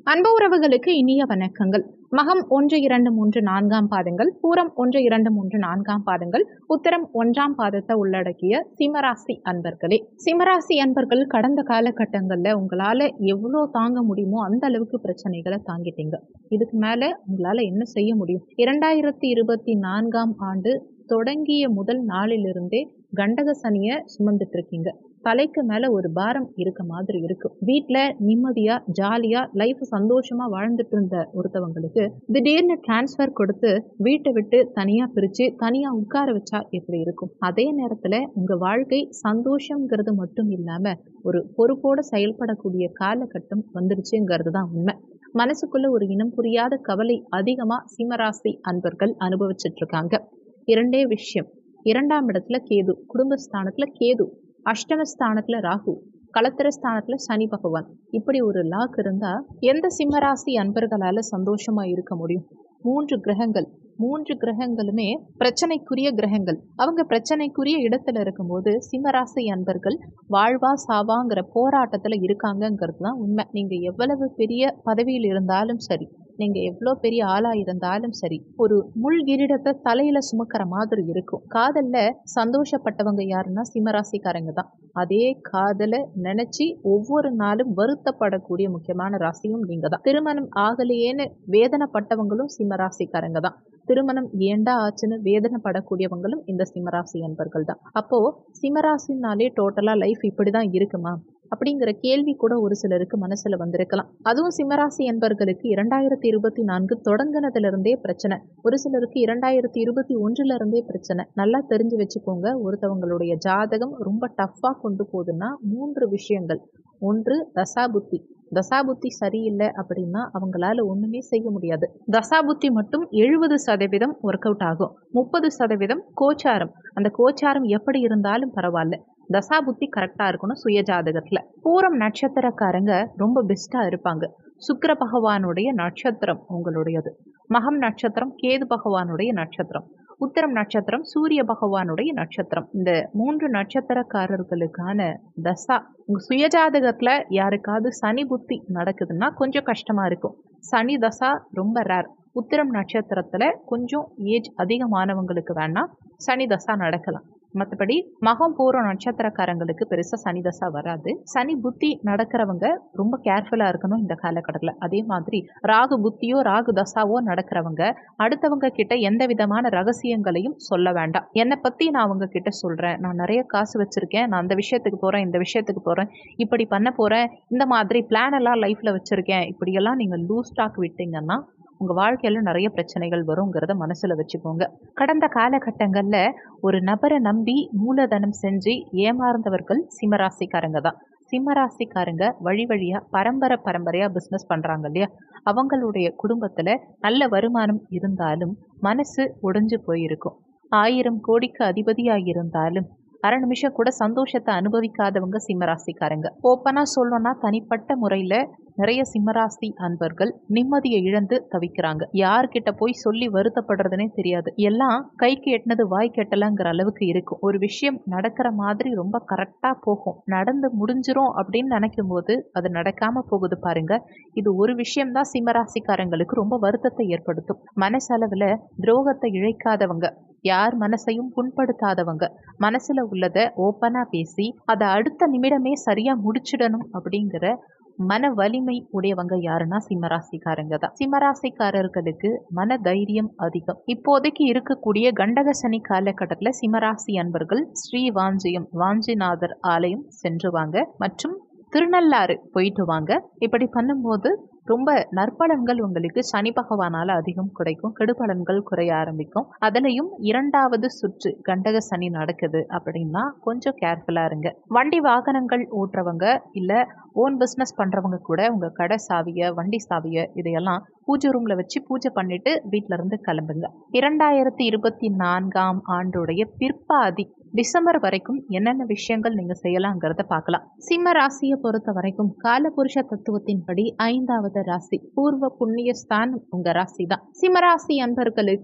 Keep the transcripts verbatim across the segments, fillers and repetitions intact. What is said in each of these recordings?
அன்பு உறவுகளுக்கு இனிய வணக்கங்கள். மகம் ஒன்று இரண்டு மூன்று நான்காம் பாதங்கள், பூரம் ஒன்று இரண்டு மூன்று நான்காம் பாதங்கள், உத்தரம் ஒன்றாம் பாதத்தை உள்ளடக்கிய சிம்மராசி அன்பர்களே. சிம்மராசி அன்பர்கள் கடந்த காலகட்டங்கள்ல உங்களால எவ்வளோ தாங்க முடியுமோ அந்த அளவுக்கு பிரச்சனைகளை தாங்கிட்டீங்க. இதுக்கு மேல உங்களால என்ன செய்ய முடியும்? இரண்டாயிரத்தி இருபத்தி நான்காம் ஆண்டு தொடங்கிய முதல் நாளிலிருந்தே கண்டக சனிய சுமந்துட்டு இருக்கீங்க. தலைக்கு மேல ஒரு பாரம் இருக்க மாதிரி இருக்கு. வீட்டுல நிம்மதியா ஜாலியா லைஃப் சந்தோஷமா வாழ்ந்துட்டு இருந்த ஒருத்தவங்களுக்கு திடீர்னு டிரான்ஸ்பர் கொடுத்து வீட்டை விட்டு தனியா பிரிச்சு தனியா உட்கார வச்சா எப்படி இருக்கும்? அதே நேரத்துல உங்க வாழ்க்கை சந்தோஷம்ங்கிறது மட்டும் இல்லாம ஒரு பொறுப்போட செயல்படக்கூடிய காலகட்டம் வந்துருச்சுங்கிறது தான் உண்மை. மனசுக்குள்ள ஒரு இனம் புரியாத கவலை அதிகமா சிம்மராசி அன்பர்கள் அனுபவிச்சுட்டு இருக்காங்க. இரண்டே விஷயம். இரண்டாம் இடத்துல கேது, குடும்பஸ்தானத்துல கேது, அஷ்டமஸ்தானத்துல ராகு, களத்திரஸ்தானத்துல சனி பகவான். இப்படி ஒரு லாக் இருந்தா எந்த சிம்மராசி அன்பர்களால சந்தோஷமா இருக்க முடியும்? மூன்று கிரகங்கள் மூன்று கிரகங்களுமே பிரச்சனைக்குரிய கிரகங்கள். அவங்க பிரச்சனைக்குரிய இடத்துல இருக்கும்போது சிம்மராசி அன்பர்கள் வாழ்வா சாவாங்கிற போராட்டத்துல இருக்காங்கங்கிறது தான் உண்மை. நீங்க எவ்வளவு பெரிய பதவியில் இருந்தாலும் சரி, நீங்க எவ்வளோ பெரிய ஆளா இருந்தாலும் சரி, ஒரு முள் கிரீடத்தை தலையில சுமக்கிற மாதிரி இருக்கும். காதல்ல சந்தோஷப்பட்டவங்க யாருன்னா சிம்மராசிக்காரங்க தான். அதே காதலை நினைச்சு ஒவ்வொரு நாளும் வருத்தப்படக்கூடிய முக்கியமான ராசியும் நீங்க தான். திருமணம் ஆகலையேன்னு வேதனைப்பட்டவங்களும் சிம்மராசிக்காரங்க தான். திருமணம் ஏண்டா ஆச்சுன்னு வேதனைப்படக்கூடியவங்களும் இந்த சிம்மராசி அன்பர்கள் தான். அப்போ சிம்மராசினாலே டோட்டலா லைஃப் இப்படிதான் இருக்குமா அப்படிங்கிற கேள்வி கூட ஒரு சிலருக்கு மனசுல வந்திருக்கலாம். அதுவும் சிம்மராசி என்பர்களுக்கு இரண்டாயிரத்தி இருபத்தி நான்கு தொடங்கினதுல இருந்தே பிரச்சனை. ஒரு சிலருக்கு இரண்டாயிரத்தி இருபத்தி ஒன்றுல இருந்தே பிரச்சனை. நல்லா தெரிஞ்சு வச்சுக்கோங்க, ஒருத்தவங்களுடைய ஜாதகம் ரொம்ப டஃப்பா கொண்டு போகுதுன்னா மூன்று விஷயங்கள். ஒன்று தசாபுத்தி. தசாபுத்தி சரியில்லை அப்படின்னா அவங்களால ஒண்ணுமே செய்ய முடியாது. தசாபுத்தி மட்டும் எழுபது சதவீதம் ஒர்க் அவுட் ஆகும். முப்பது சதவீதம் கோச்சாரம். அந்த கோச்சாரம் எப்படி இருந்தாலும் பரவாயில்ல, தசாபுத்தி கரெக்டா இருக்கணும் சுய ஜாதகத்துல. பூரம் நட்சத்திரக்காரங்க ரொம்ப பெஸ்டா இருப்பாங்க. சுக்கிர பகவானுடைய நட்சத்திரம் உங்களுடையது. மகம் நட்சத்திரம் கேது பகவானுடைய நட்சத்திரம். உத்தரம் நட்சத்திரம் சூரிய பகவானுடைய நட்சத்திரம். இந்த மூன்று நட்சத்திரக்காரர்களுக்கான தசா உங்க சுயஜாதகத்துல யாருக்காவது சனி புத்தி நடக்குதுன்னா கொஞ்சம் கஷ்டமா இருக்கும். சனி தசா ரொம்ப ரேர். உத்திரம் நட்சத்திரத்துல கொஞ்சம் ஏஜ் அதிகமானவங்களுக்கு வேணா சனி தசா நடக்கலாம். மற்றபடி மகம் பூர்வ நட்சத்திரக்காரங்களுக்கு பெருசா சனி தசா வராது. சனி புத்தி நடக்கிறவங்க ரொம்ப கேர்ஃபுல்லா இருக்கணும் இந்த காலகட்டத்துல. அதே மாதிரி ராகு புத்தியோ ராகு தசாவோ நடக்கிறவங்க அடுத்தவங்க கிட்ட எந்த விதமான ரகசியங்களையும் சொல்ல வேண்டாம். என்னை பத்தி நான் அவங்க கிட்ட சொல்றேன், நான் நிறைய காசு வச்சிருக்கேன், நான் அந்த விஷயத்துக்கு போறேன், இந்த விஷயத்துக்கு போறேன், இப்படி பண்ண போறேன், இந்த மாதிரி பிளான் எல்லாம் லைஃப்ல வச்சிருக்கேன், இப்படியெல்லாம் நீங்க லூஸ் டாக் விட்டீங்கன்னா உங்க வாழ்க்கையில நிறைய பிரச்சனைகள் வருங்கிறத மனசுல வச்சுக்கோங்க. கடந்த காலகட்டங்கள்ல ஒரு நபரை நம்பி மூலதனம் செஞ்சு ஏமாறந்தவர்கள் சிம்மராசிக்காரங்க தான். சிம்மராசிக்காரங்க வழி வழியா பரம்பரை பரம்பரையா பிசினஸ் பண்றாங்க இல்லையா, அவங்களுடைய குடும்பத்துல நல்ல வருமானம் இருந்தாலும் மனசு உடைஞ்சு போயிருக்கும். ஆயிரம் கோடிக்கு அதிபதியாக இருந்தாலும் அரை நிமிஷம் கூட சந்தோஷத்தை அனுபவிக்காதவங்க சிம்மராசிக்காரங்க. ஓப்பனா சொல்லணும்னா தனிப்பட்ட முறையில நிறைய சிம்மராசி அன்பர்கள் நிம்மதியை இழந்து தவிக்கிறாங்க. யார்கிட்ட போய் சொல்லி வருத்தப்படுறதுனே தெரியாது. எல்லாம் கைக்கு எட்டினது வாய் கெட்டலங்கிற அளவுக்கு இருக்கும். ஒரு விஷயம் நடக்கிற மாதிரி ரொம்ப கரெக்டா போகும், நடந்து முடிஞ்சிரும் அப்படின்னு நினைக்கும் போது அது நடக்காம போகுது பாருங்க. இது ஒரு விஷயம் தான் சிம்மராசிக்காரங்களுக்கு ரொம்ப வருத்தத்தை ஏற்படுத்தும். மனசளவுல துரோகத்தை இழைக்காதவங்க, யார் மனசையும் புண்படுத்தாதவங்க, மனசுல உள்ளதை ஓப்பனா பேசி அதை அடுத்த நிமிடமே சரியா முடிச்சிடணும் அப்படிங்கிற மன வலிமை உடையவங்க யாருன்னா சிம்மராசிக்காரங்க தான். சிம்மராசிக்காரர்களுக்கு மன தைரியம் அதிகம். இப்போதைக்கு இருக்கக்கூடிய கண்டக சனி காலகட்டத்துல சிம்மராசி அன்பர்கள் ஸ்ரீ வாஞ்சியம் வாஞ்சிநாதர் ஆலயம் சென்று வாங்க மற்றும் திருநள்ளாறு போயிட்டு வாங்க. இப்படி பண்ணும்போது ரொம்ப நற்பலன்கள் உங்களுக்கு சனி பகவானால அதிகம் கிடைக்கும், கெடுபலன்கள் குறைய ஆரம்பிக்கும். அதுலயும் இரண்டாவது சுற்று கண்டக சனி நடக்குது அப்படின்னா கொஞ்சம் கேர்ஃபுல்லா இருங்க. வண்டி வாகனங்கள் ஓட்டுறவங்க இல்ல ஓன் பிசினஸ் பண்றவங்க கூட உங்க கடை சாவிய வண்டி சாவிய இதையெல்லாம் பூஜை ரூம்ல வச்சு பூஜை பண்ணிட்டு வீட்டுல இருந்து கிளம்புங்க. இரண்டாயிரத்தி இருபத்தி நான்காம் ஆண்டுடைய பிற்பாதி டிசம்பர் வரைக்கும் என்னென்ன விஷயங்கள் நீங்க செய்யலாங்கிறத பார்க்கலாம். சிம்ம ராசியை பொறுத்த வரைக்கும் காலபுருஷ தத்துவத்தின்படி ஐந்தாவது ராசி பூர்வ புண்ணிய ஸ்தானம் உங்க ராசி தான். சிம்ம ராசி அன்பர்களுக்கு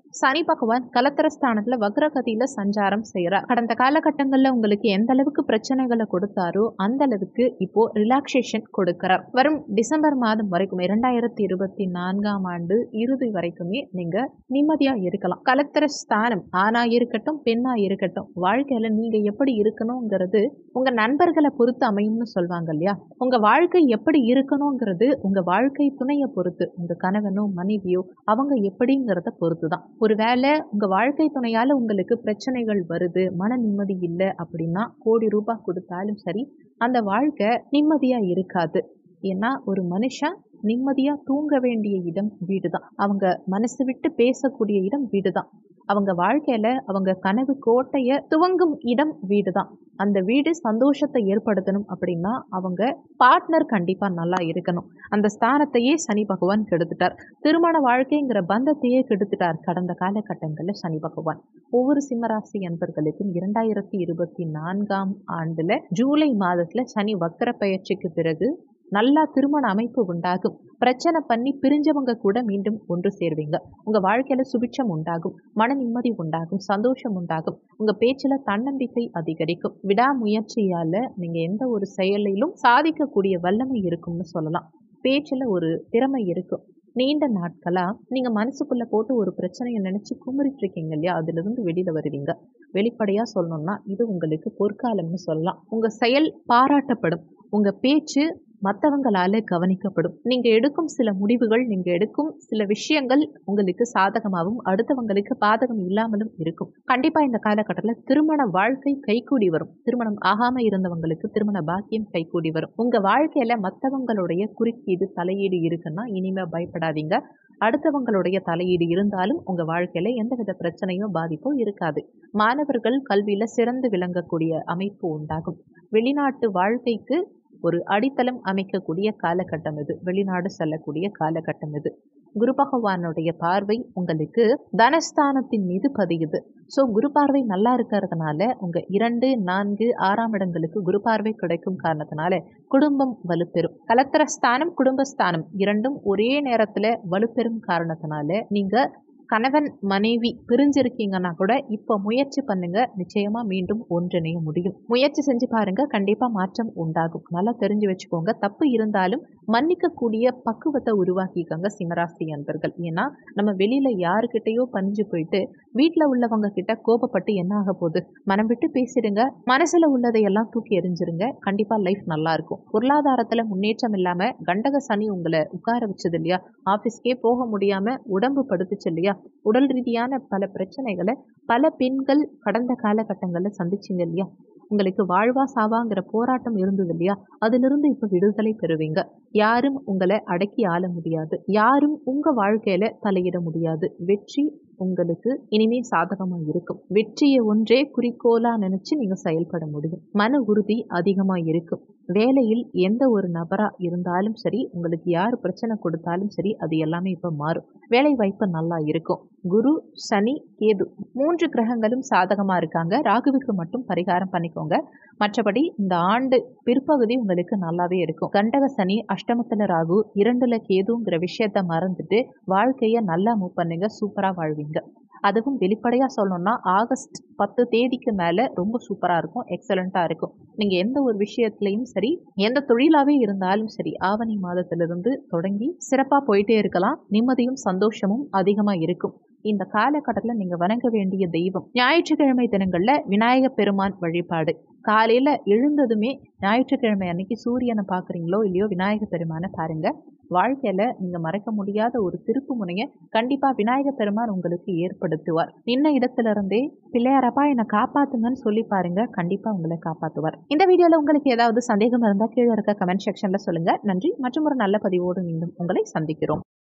சனி பகவான் கலத்திரஸ்தானத்துல வக்ரகதியில சஞ்சாரம் செய்யறார். கடந்த காலகட்டங்கள்ல உங்களுக்கு எந்த அளவுக்கு பிரச்சனைகளை கொடுத்தாரோ அந்த அளவுக்கு இப்போ ரிலாக்ஸேஷன் கொடுக்கிறார். வரும் டிசம்பர் மாதம் வரைக்கும் இரண்டாயிரத்தி இருபத்தி நான்காம் ஆண்டு இறுதி வரைக்குமே நீங்க நிம்மதியா இருக்கலாம். கலத்திரஸ்தானம் ஆணா இருக்கட்டும் பெண்ணா இருக்கட்டும், வாழ்க்கையில நீங்க எப்படி இருக்கணுங்கிறது உங்க நண்பர்களை பொறுத்து அமையும்னு சொல்லுவாங்க இல்லையா. உங்க வாழ்க்கை எப்படி இருக்கணுங்கிறது உங்க வாழ்க்கை துணையை பொறுத்து, உங்க கணவனோ மனைவியோ அவங்க எப்படிங்கிறத பொறுத்துதான். ஒருவேளை உங்க வாழ்க்கை துணையால உங்களுக்கு பிரச்சனைகள் வருது, மன நிம்மதி இல்லை அப்படின்னா கோடி ரூபாய் கொடுத்தாலும் சரி அந்த வாழ்க்கை நிம்மதியா இருக்காது. ஏன்னா ஒரு மனுஷன் நிம்மதியா தூங்க வேண்டிய இடம் வீடுதான். அவங்க மனசு விட்டு பேசக்கூடிய இடம் வீடுதான். அவங்க வாழ்க்கையில அவங்க கனவு கோட்டைய துவங்கும் இடம் வீடுதான். அந்த வீடு சந்தோஷத்தை ஏற்படுத்தணும் அப்படின்னா அவங்க பார்ட்னர் கண்டிப்பா நல்லா இருக்கணும். அந்த ஸ்தானத்தையே சனி பகவான் கெடுத்துட்டார். திருமண வாழ்க்கைங்கிற பந்தத்தையே கெடுத்துட்டார் கடந்த காலகட்டங்களில் சனி பகவான். ஒவ்வொரு சிம்மராசி அன்பர்களுக்கும் இரண்டாயிரத்தி இருபத்தி நான்காம் ஆண்டுல ஜூலை மாதத்துல சனி வக்கர பயிற்சிக்கு பிறகு நல்லா திருமண அமைப்பு உண்டாகும். பிரச்சனை பண்ணி பிரிஞ்சவங்க கூட மீண்டும் ஒன்று சேர்வீங்க. உங்க வாழ்க்கையில சுபிட்சம் உண்டாகும், மன நிம்மதி உண்டாகும், சந்தோஷம் உண்டாகும். உங்க பேச்சுல தன்னம்பிக்கை அதிகரிக்கும். விடாமுயற்சியால நீங்க எந்த ஒரு செயலிலும் சாதிக்கக்கூடிய வல்லமை இருக்கும்னு சொல்லலாம். பேச்சுல ஒரு திறமை இருக்கும். நீண்ட நாட்களா நீங்க மனசுக்குள்ள போட்டு ஒரு பிரச்சனையை நினைச்சு குமரிட்டு இருக்கீங்க இல்லையா, அதுல இருந்து வெளியில வருவீங்க. வெளிப்படையா சொல்லணும்னா இது உங்களுக்கு பொற்காலம்னு சொல்லலாம். உங்க செயல் பாராட்டப்படும். உங்க பேச்சு மற்றவங்களால கவனிக்கப்படும். நீங்க எடுக்கும் சில முடிவுகள், நீங்க எடுக்கும் சில விஷயங்கள் உங்களுக்கு சாதகமாகவும் அடுத்தவங்களுக்கு பாதகம் இல்லாமலும் இருக்கும். கண்டிப்பா இந்த காலகட்டத்தில் திருமண வாழ்க்கை கைகூடி வரும். திருமணம் ஆகாம இருந்தவங்களுக்கு திருமண பாக்கியம் கைகூடி வரும். உங்க வாழ்க்கையில மற்றவங்களுடைய குறுக்கீடு தலையீடு இருக்குன்னா இனிமே பயப்படாதீங்க. அடுத்தவங்களுடைய தலையீடு இருந்தாலும் உங்க வாழ்க்கையில எந்தவித பிரச்சனையோ பாதிப்போ இருக்காது. மாணவர்கள் கல்வியில சிறந்து விளங்கக்கூடிய அமைப்பு உண்டாகும். வெளிநாட்டு வாழ்க்கைக்கு ஒரு அடித்தளம் அமைக்கக்கூடிய காலகட்டம் இது. வெளிநாடு செல்லக்கூடிய காலகட்டம் இது. குரு பகவானுடைய பார்வை உங்களுக்கு தனஸ்தானத்தின் மீது பதியுது. ஸோ குரு பார்வை நல்லா இருக்கிறதுனால உங்க இரண்டு நான்கு ஆறாம் இடங்களுக்கு குரு பார்வை கிடைக்கும் காரணத்தினால குடும்பம் வலுப்பெறும். கலத்திரஸ்தானம் குடும்பஸ்தானம் இரண்டும் ஒரே நேரத்துல வலுப்பெறும் காரணத்தினால நீங்க கணவன் மனைவி பிரிஞ்சிருக்கீங்கன்னா கூட இப்போ முயற்சி பண்ணுங்க, நிச்சயமா மீண்டும் ஒன்றிணைய முடியும். முயற்சி செஞ்சு பாருங்க, கண்டிப்பா மாற்றம் உண்டாகும். நல்லா தெரிஞ்சு வச்சுக்கோங்க. தப்பு இருந்தாலும் மன்னிக்கக்கூடிய பக்குவத்தை உருவாக்கிக்கோங்க சிம்மராசி அன்பர்கள். ஏன்னா நம்ம வெளியில யாருக்கிட்டையோ பணிஞ்சு போயிட்டு வீட்டில் உள்ளவங்க கிட்ட கோபப்பட்டு என்ன ஆக போகுது? மனம் விட்டு பேசிடுங்க. மனசுல உள்ளதையெல்லாம் தூக்கி எறிஞ்சிருங்க. கண்டிப்பா லைஃப் நல்லா இருக்கும். பொருளாதாரத்துல முன்னேற்றம் இல்லாம கண்டக சனி உங்களை உட்கார வச்சது இல்லையா, ஆபீஸ்க்கே போக முடியாம உடம்பு படுத்துச்சு இல்லையா, உடல் ரீதியான பல பிரச்சனைகளை பல பெண்கள் கடந்த காலகட்டங்களில் சந்திச்சிங்க இல்லையா, உங்களுக்கு வாழ்வா சாவாங்கிற போராட்டம் இருந்தது இல்லையா, அதிலிருந்து இப்ப விடுதலை பெறுவீங்க. யாரும் உங்களை அடக்கி ஆள முடியாது. யாரும் உங்க வாழ்க்கையில தலையிட முடியாது. வெற்றி உங்களுக்கு இனிமே சாதகமா இருக்கும். வெற்றியை ஒன்றே குறிக்கோளா நினைச்சு நீங்க செயல்பட முடியும். மன உறுதி அதிகமா இருக்கும். வேலையில் எந்த ஒரு நபரா இருந்தாலும் சரி, உங்களுக்கு யார் பிரச்சனை கொடுத்தாலும் சரி, அது எல்லாமே இப்ப மாறும். வேலை வாய்ப்பு நல்லா இருக்கும். குரு சனி கேது மூன்று கிரகங்களும் சாதகமா இருக்காங்க. ராகுவுக்கு மட்டும் பரிகாரம் பண்ணிக்கோங்க. மற்றபடி இந்த ஆண்டு பிற்பகுதி உங்களுக்கு நல்லாவே இருக்கும். கண்டக சனி, அஷ்டமத்துல ராகு, இரண்டுல கேதுங்கிற விஷயத்த மறந்துட்டு வாழ்க்கைய நல்லா மூவ் பண்ணுங்க. சூப்பரா வாழ்வீங்க. அதுவும் வெளிப்படையா சொல்லணும்னா ஆகஸ்ட் பத்து தேதிக்கு மேல ரொம்ப சூப்பரா இருக்கும். எக்ஸலண்டா இருக்கும். நீங்க எந்த ஒரு விஷயத்திலையும் சரி, எந்த தொழிலாவே இருந்தாலும் சரி, ஆவணி மாதத்திலிருந்து தொடங்கி சிறப்பா போயிட்டே இருக்கலாம். நிம்மதியும் சந்தோஷமும் அதிகமா இருக்கும். இந்த காலகட்டத்தில் நீங்க வணங்க வேண்டிய தெய்வம் ஞாயிற்றுக்கிழமை தினங்கள்ல விநாயக பெருமான் வழிபாடு. காலையில எழுந்ததுமே ஞாயிற்றுக்கிழமை அன்னைக்கு சூரியனை பாக்குறீங்களோ இல்லையோ, விநாயக பெருமானை பாருங்க. வாழ்க்கையில நீங்க மறக்க முடியாத ஒரு திருப்பு முனைய கண்டிப்பா விநாயக பெருமான் உங்களுக்கு ஏற்படுத்துவார். நின்ன இடத்துல இருந்தே பிள்ளையாரப்பா என்னை காப்பாத்துங்கன்னு சொல்லி பாருங்க, கண்டிப்பா உங்களை காப்பாத்துவார். இந்த வீடியோல உங்களுக்கு ஏதாவது சந்தேகம் இருந்தா கீழே இருக்க கமெண்ட் செக்ஷன்ல சொல்லுங்க. நன்றி. மற்றும் ஒரு நல்ல பதிவோடு மீண்டும் உங்களை சந்திக்கிறோம்.